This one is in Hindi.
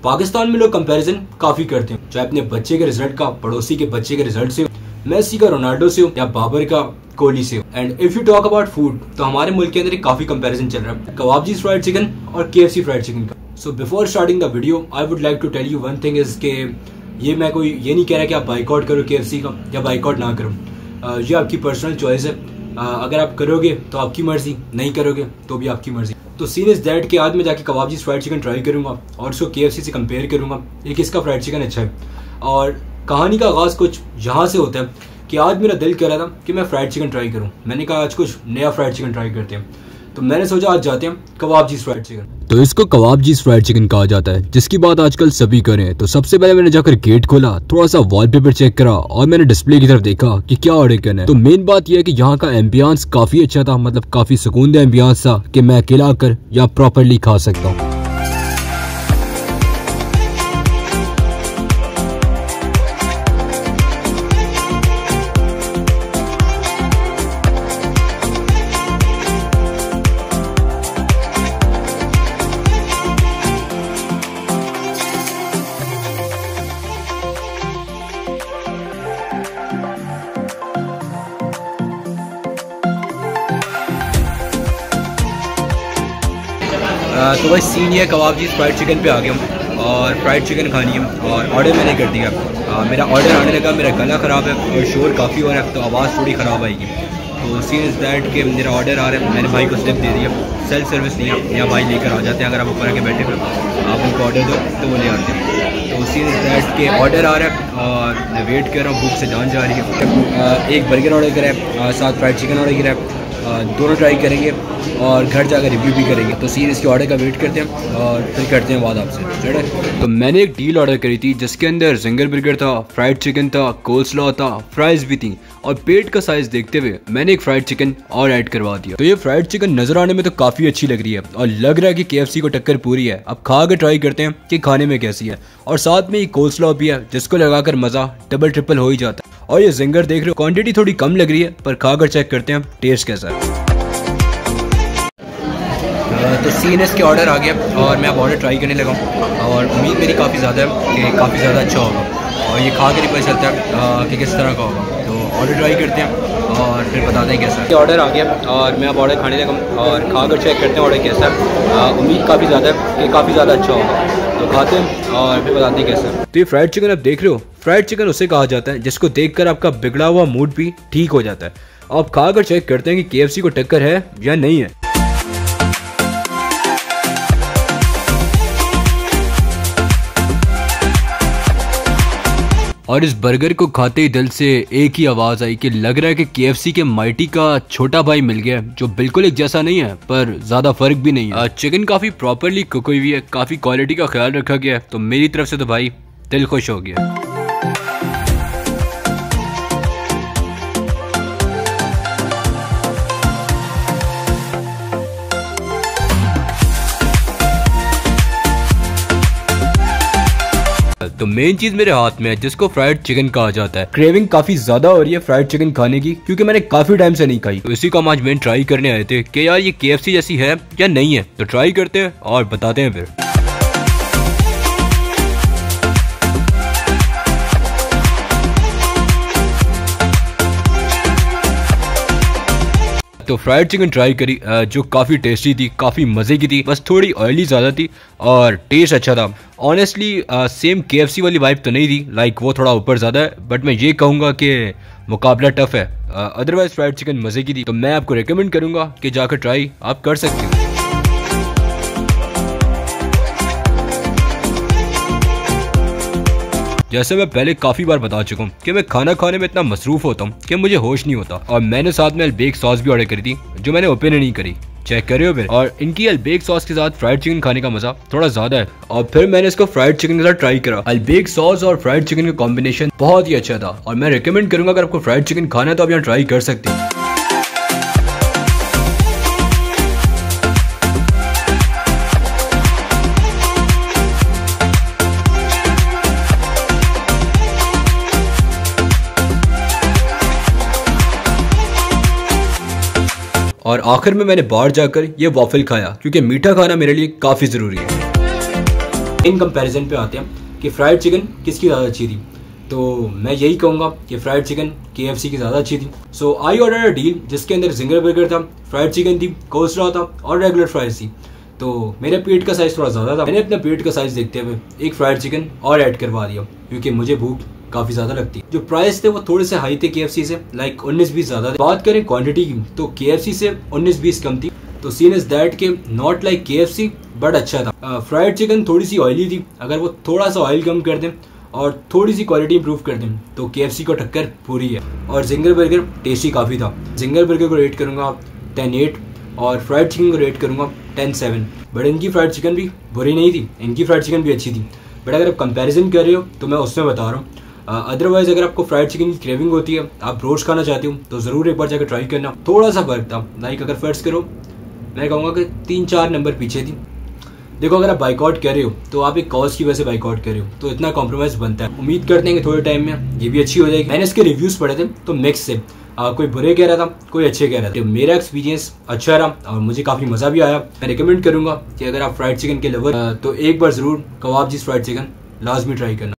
पाकिस्तान में लोग कंपैरिजन काफी करते हैं, चाहे अपने बच्चे के रिजल्ट का पड़ोसी के बच्चे के रिजल्ट से हो, मेसी का रोनाल्डो से हो या बाबर का कोहली से हो। And if you talk about food, तो हमारे मुल्क के अंदर एक काफी कंपैरिजन चल रहा है कबाबजी फ्राइड चिकन और KFC फ्राइड चिकन का। So before starting the video I would like to tell you one thing is के ये मैं कोई ये नहीं कह रहा कि आप बाइकआउट करो KFC का या बाइकआउट ना करो। ये आपकी पर्सनल चॉइस है। अगर आप करोगे तो आपकी मर्जी, नहीं करोगे तो भी आपकी मर्जी। तो सीन इज दैट कि आज मैं जाके कबाबजी फ्राइड चिकन ट्राई करूंगा और उसको KFC से कंपेयर करूंगा ये किसका फ्राइड चिकन अच्छा है। और कहानी का आगाज कुछ यहाँ से होता है कि आज मेरा दिल कह रहा था कि मैं फ्राइड चिकन ट्राई करूं। मैंने कहा आज कुछ नया फ्राइड चिकन ट्राई करते हैं, तो मैंने सोचा आज जाते हैं कबाबजी फ्राइड चिकन। तो इसको कबाबजी फ्राइड चिकन कहा जाता है, जिसकी बात आजकल सभी करें। तो सबसे पहले मैंने जाकर गेट खोला, थोड़ा सा वॉलपेपर चेक करा और मैंने डिस्प्ले की तरफ देखा कि क्या ऑर्डर करना है। तो मेन बात यह है कि यहाँ का एम्बियंस काफी अच्छा था, मतलब काफी सुकूनदेह एम्बियंस था कि मैं अकेला आकर या प्रॉपरली खा सकता हूँ। तो भाई सीन ये कबाबजी फ्राइड चिकन पे आ गया हूँ और फ्राइड चिकन खानी है और ऑर्डर मैंने कर दिया। मेरा ऑर्डर आने लगा, मेरा गला ख़राब है और शोर काफ़ी हो रहा है, तो आवाज़ थोड़ी ख़राब आएगी। तो सीन इज़ दैट कि मेरा ऑर्डर आ रहा है, मैंने भाई को स्लिप दे दिया। सेल्फ सर्विस नहीं है, यहाँ भाई लेकर आ जाते हैं। अगर आप ऊपर आके बैठे हुए आप उनको ऑर्डर दो तो वो ले आते हैं। तो सीन इज़ दैट के ऑर्डर आ रहा है और मैं वेट कर रहा हूँ, भूख से जान जा रही है। एक बर्गर ऑर्डर करा है, साथ फ्राइड चिकन ऑर्डर करा है, दोनों ट्राई करेंगे और घर जाकर रिव्यू भी करेंगे। तो सीन इसके ऑर्डर का वेट करते हैं और फिर करते हैं बात आपसे। तो मैंने एक डील ऑर्डर करी थी जिसके अंदर जिंगर बर्गर था, फ्राइड चिकन था, कोल्सलॉ था, फ्राइज भी थी और पेट का साइज देखते हुए मैंने एक फ्राइड चिकन और ऐड करवा दिया। तो ये फ्राइड चिकन नजर आने में तो काफी अच्छी लग रही है और लग रहा है कि KFC को टक्कर पूरी है। अब खा कर ट्राई करते हैं कि खाने में कैसी है। और साथ में एक कोल्सलॉ भी है जिसको लगाकर मजा डबल ट्रिपल हो ही जाता है। और ये जिंगर देख रहे हो, क्वांटिटी थोड़ी कम लग रही है पर खाकर चेक करते हैं टेस्ट कैसा है। तो सीन इसके ऑर्डर आ गया और मैं अब ऑर्डर ट्राई करने लगा हूँ और उम्मीद मेरी काफ़ी ज़्यादा है कि काफ़ी ज़्यादा अच्छा होगा और ये खा के नहीं पता चलता है कि किस तरह का होगा। तो ऑर्डर ट्राई करते हैं और फिर बताते हैं कैसा है। ऑर्डर आ गया और मैं अब ऑर्डर खाने लगा हूँ और खा कर चेक करते हैं ऑर्डर कैसा है। उम्मीद काफ़ी ज़्यादा है कि काफ़ी ज़्यादा अच्छा होगा, तो खाते हैं और फिर बताते हैं कैसा है। तो ये फ्राइड चिकन आप देख रहे हो, फ्राइड चिकन उसे कहा जाता है जिसको देखकर आपका बिगड़ा हुआ मूड भी ठीक हो जाता है। आप खा कर चेक करते हैं कि KFC को टक्कर है या नहीं है। और इस बर्गर को खाते ही दिल से एक ही आवाज आई कि लग रहा है कि KFC के माइटी का छोटा भाई मिल गया, जो बिल्कुल एक जैसा नहीं है पर ज्यादा फर्क भी नहीं है। चिकन काफी प्रॉपरली कुक हुई हुई है, काफी क्वालिटी का ख्याल रखा गया है। तो मेरी तरफ से तो भाई दिल खुश हो गया। तो मेन चीज मेरे हाथ में है जिसको फ्राइड चिकन कहा जाता है। क्रेविंग काफी ज्यादा हो रही है फ्राइड चिकन खाने की, क्योंकि मैंने काफी टाइम से नहीं खाई। तो इसी को हम आज मेन ट्राई करने आए थे कि यार ये KFC जैसी है या नहीं है। तो ट्राई करते हैं और बताते हैं फिर। तो फ्राइड चिकन ट्राई करी जो काफ़ी टेस्टी थी, काफ़ी मज़े की थी, बस थोड़ी ऑयली ज़्यादा थी और टेस्ट अच्छा था। ऑनेस्टली सेम KFC वाली वाइब तो नहीं थी, लाइक वो थोड़ा ऊपर ज़्यादा है, बट मैं ये कहूँगा कि मुकाबला टफ है। अदरवाइज फ्राइड चिकन मज़े की थी, तो मैं आपको रिकमेंड करूँगा कि जाकर ट्राई आप कर सकते हो। जैसे मैं पहले काफी बार बता चुका हूँ कि मैं खाना खाने में इतना मसरूफ होता हूँ कि मुझे होश नहीं होता। और मैंने साथ में अल्बेक सॉस भी ऑर्डर करी थी जो मैंने ओपन नहीं करी, चेक कर रहे हो फिर। और इनकी अल्बेक सॉस के साथ फ्राइड चिकन खाने का मजा थोड़ा ज्यादा है। और फिर मैंने इसको फ्राइड चिकन के साथ ट्राई करा। अल्बेक सॉस और फ्राइड चिकन का कॉम्बिनेशन बहुत ही अच्छा था और मैं रिकमेंड करूंगा अगर आपको फ्राइड चिकन खाना है तो आप यहाँ ट्राई कर सकते हैं। और आखिर में मैंने बाहर जाकर ये वॉफल खाया क्योंकि मीठा खाना मेरे लिए काफी जरूरी है। इन कंपैरिजन पे आते हैं कि फ्राइड चिकन किसकी ज़्यादा अच्छी थी। तो मैं यही कहूँगा कि फ्राइड चिकन KFC की ज़्यादा अच्छी थी। सो आई ऑर्डर अ डील जिसके अंदर जिंगर बर्गर था, फ्राइड चिकन थी, कोस्ट्रा था और रेगुलर फ्राइज थी। तो मेरे पेट का साइज़ थोड़ा ज़्यादा था, मैंने अपने पेट का साइज़ देखते हुए एक फ्राइड चिकन और ऐड करवा दिया क्योंकि मुझे भूख काफ़ी ज़्यादा लगती है। जो प्राइस थे वो थोड़े से हाई थे KFC से, लाइक 19-20 ज़्यादा थे। बात करें क्वांटिटी की तो KFC से 19-20 कम थी। तो सीन इज दैट के नॉट लाइक KFC बट अच्छा था। फ्राइड चिकन थोड़ी सी ऑयली थी, अगर वो थोड़ा सा ऑयल कम कर दें और थोड़ी सी क्वालिटी इंप्रूव कर दें तो KFC को टक्कर पूरी है। और जिंगर बर्गर टेस्टी काफ़ी था। जिंगर बर्गर को रेट करूँगा 10-8 और फ्राइड चिकन को रेट करूँगा 10-7। बट इनकी फ्राइड चिकन भी बुरी नहीं थी, इनकी फ्राइड चिकन भी अच्छी थी। बट अगर आप कंपैरिजन कर रहे हो तो मैं उसमें बता रहा हूँ। अदरवाइज अगर आपको फ्राइड चिकन की क्रेविंग होती है, आप रोज खाना चाहते हो तो ज़रूर एक बार जाकर ट्राई करना। थोड़ा सा फर्क था, लाइक अगर फर्स्ट करो मैं कहूँगा कि 3-4 नंबर पीछे थी। देखो अगर आप बाइकआउट कर रहे हो तो आप एक कॉज की वजह से बाइकआउट कर रहे हो तो इतना कॉम्प्रोमाइज़ बनता है। उम्मीद करते हैं कि थोड़े टाइम में ये भी अच्छी हो जाएगी। मैंने इसके रिव्यूज़ पढ़े थे तो मिक्स से कोई बुरे कह रहा था, कोई अच्छे कह रहा था। तो मेरा एक्सपीरियंस अच्छा रहा और मुझे काफ़ी मज़ा भी आया। मैं रिकमेंड करूँगा कि अगर आप फ्राइड चिकन के लवर तो एक बार ज़रूर कबाब जी फ्राइड चिकन लाजमी ट्राई करना।